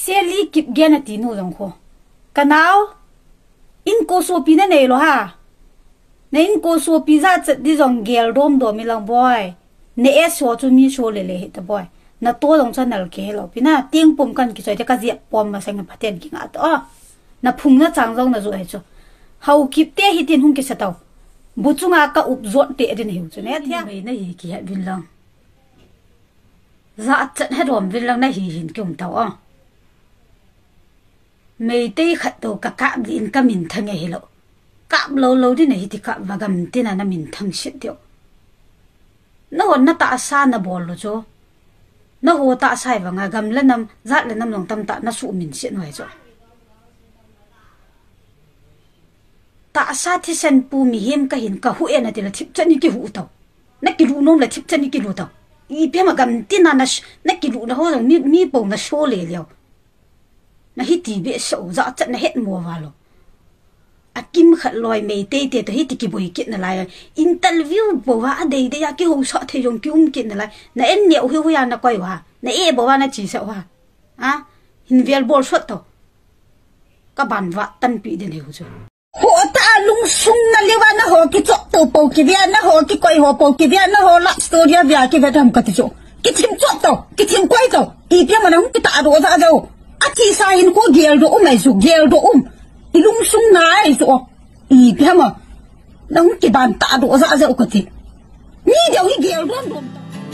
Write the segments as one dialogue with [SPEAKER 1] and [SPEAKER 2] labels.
[SPEAKER 1] li kip gen ati nu jong kho kanao in ko so pi na nei lo ha na in ko so pi za chat di jong gel dom do mi lang boy ne e so chu mi so le ta boy na to dong chanal ke lo pi na ting pum kan ki choi ta ka je pom ma sang phaten ki nga to na phung na chang jong na zo he chu hau kip te hi tin hung ki sa taw bu chunga ka up zot te din hiu chu ne thia mai na hi ki ha bin lang za chat he rom bin lang na hi hin kyum taw a mei te khat to ka ka din ka min thang he lo ka lo lo di nei ti ka wa gam tin na min thang shit dio na hon na ta sa na bol lo cho na ho ta sai wa nga gam la nam zat la nam long tam ta na su min shit noi cho ta sa thi sen pu mi hem ka hin ka hu e na ti la thip chani ki hu to na ki lu nom la thip chani ki lu to i pe ma gam tin na ki lu na ho mi po na sho le leo na hi ti be so za chat na het mo wa lo a kim khat loi mei te te to hi ti ki boi kit na lai interview bo wa de ya ki ho so the yong ki kit na lai na en ne hu ya na koi wa na e bo wa na chi sa wa a hin vel bol so to ka ban wa tan pi den he hu cho ho ta lung sung na lewa na ho ki chok to po ki via na ho ki koi ho po ki via na ho la story via ki vetam ka ti cho ki thim chok to ki thim koi to i pe ma na hu ki ta ro za zo a chi sa hin ko gel do mai su gel do ilung sung nai so i pe ma na hu ki ban ta do za zo ka ti ni deu hi gel do do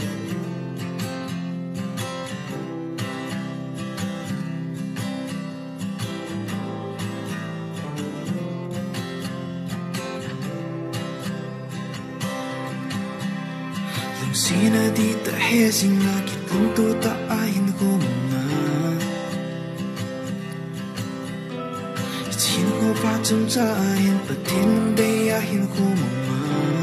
[SPEAKER 2] Sina di ta hezing na ki punto ta ahin ko na Chin ko pa chum cha ahin pa tin de ahin ko ma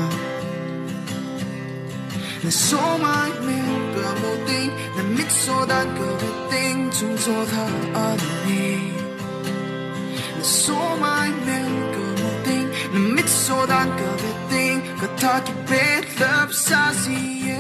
[SPEAKER 2] Na so mai me ka mo ting na mit so dan ka ting chung so tha an ni Na so mai me ka mo ting na mit so dan ka ting ka ta ki pet love sa si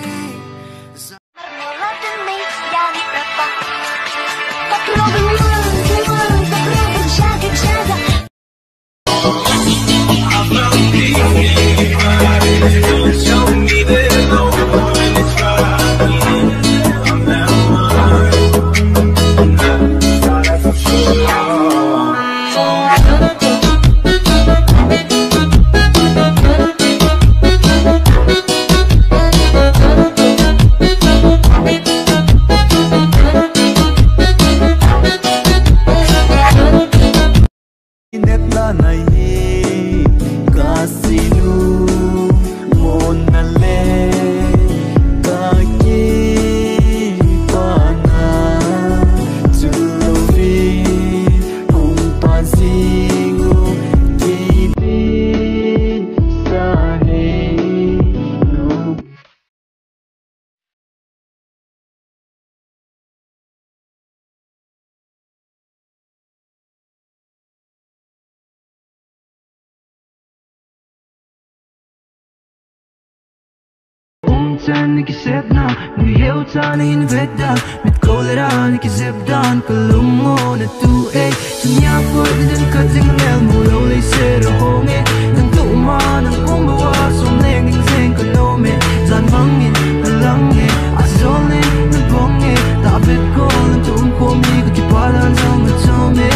[SPEAKER 3] Ni ki setna ni leo ta ni invetta mit kolera ni ki zebdan kalungo na tu e nya po din ka ting mel mo lo le se ro honge nang tu ma nang kong ba som ne ning seng ka no me zan mangin kalange azole na bonge ta bet ko na tu ko mi ka ki palan sang na chome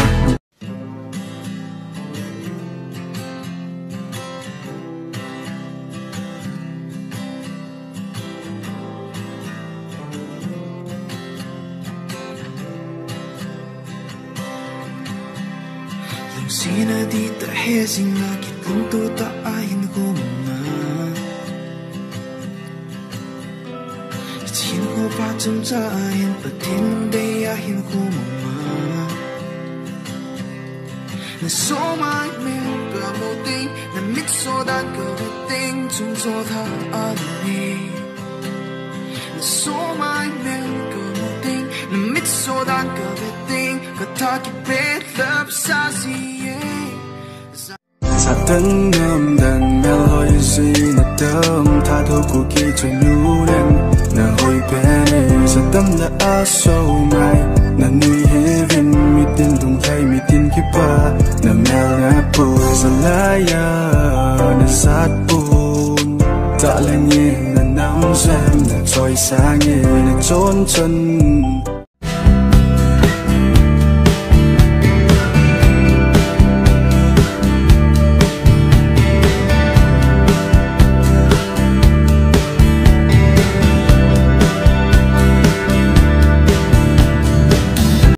[SPEAKER 2] Sina di ta hezing na ki punto ta ahin ko na Chin ko pa chum cha ahin pa tin de ahin ko ma Na so mai me ka mo ting na mit so dan ka ting chung so tha an ni Na so mai me ka mo ting na mit so dan ka ting ka ta ki pet love sa si
[SPEAKER 4] Sa tấn nam đàn mel hoi suy na tâm tha thu ku ki cho nhu nen na hoi pe sa tâm na a so mai na nui he vin Salaya na sát bùn Tạ là nhiên là nắng xem là trôi sáng na trốn chân